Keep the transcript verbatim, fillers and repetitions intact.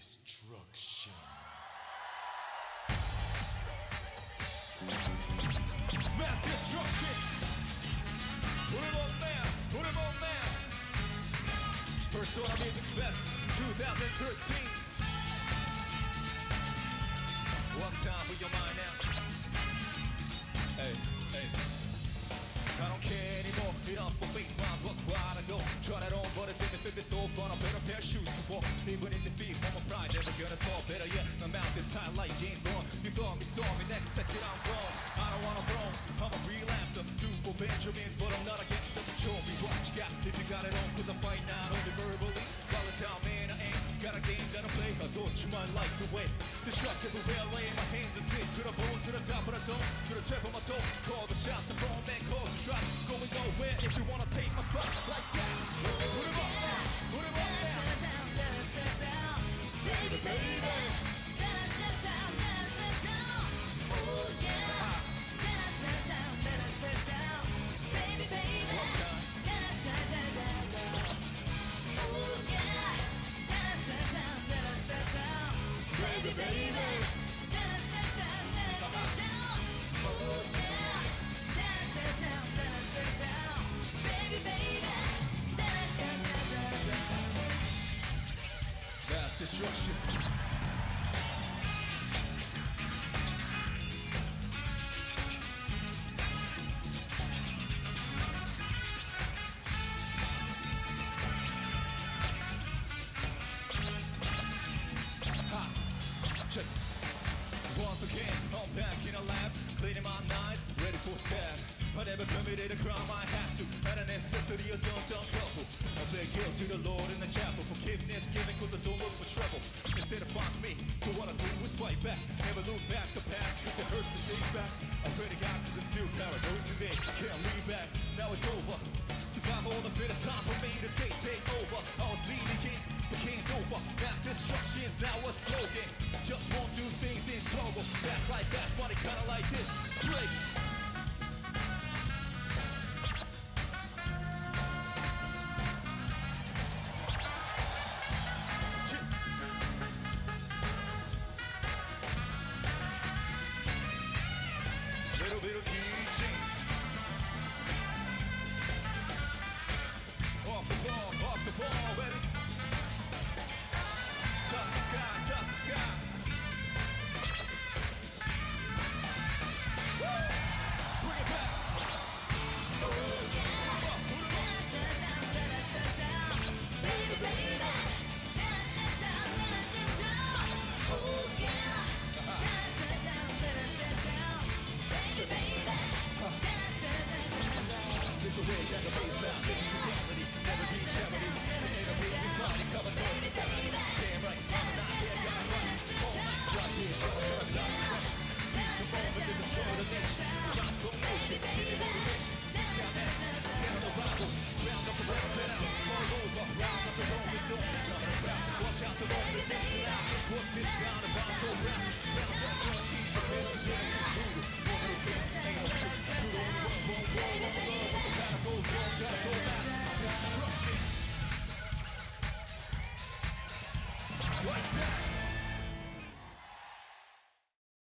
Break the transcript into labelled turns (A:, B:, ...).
A: destruction.
B: Mass destruction. Put it on now, put it on now. Persona Music Fest twenty thirteen. One time for your mind now. Hey, hey. I don't care anymore, it up for face miles, what quite I go. Try that on, but it didn't fit me so far. I better pair of shoes to walk, even in defeat. For my pride, never gonna talk better yet. My mouth is tight like James Bond. You thought me, saw me, next second I'm wrong. I don't wanna roam, I'm a relapser. Do for Benjamins, but I'm not against them. Show me what you got, if you got it on, cause I fight not only verbally. Volatile man, I ain't got a game that I play. I thought you might like the way. Destructive will lay my hands and sit to the bone, to the top of the dome, to the tip of my toe. Call the shots, the wrong man calls the shots. Going nowhere if you wanna take my spot like that. Put him up, put him up now.
C: Down, down, down, baby, baby. Down, down, down, down, down. Ooh yeah. Down, down, down, down, down, baby, baby. Down, down, down, down, down. Ooh yeah. Down, down, down, down, down, baby, baby. Down, down, down, down, down. Ooh yeah. Down, down, down, down, down, baby, baby. Down, down, down, down.
B: Mass destruction. Ha! Check. Once again, I'm back in a lab, cleaning my knives, ready for stab. I never committed a crime I had to, out of necessity or don't dumb couple. I beg guilt to the Lord in the chapel, forgiveness given cause I don't look for trouble. Instead of find me, so what I do is fight back. Never look back the past cause it hurts to think back. I pray to God cause I'm still paranoid today, can't lean back, now it's over. Survival of the fittest, time for me to take, take over. I was leading king, the king's over. Mass destruction's now a slogan. Just want two things in struggle. That's like that, body kinda like this. Break.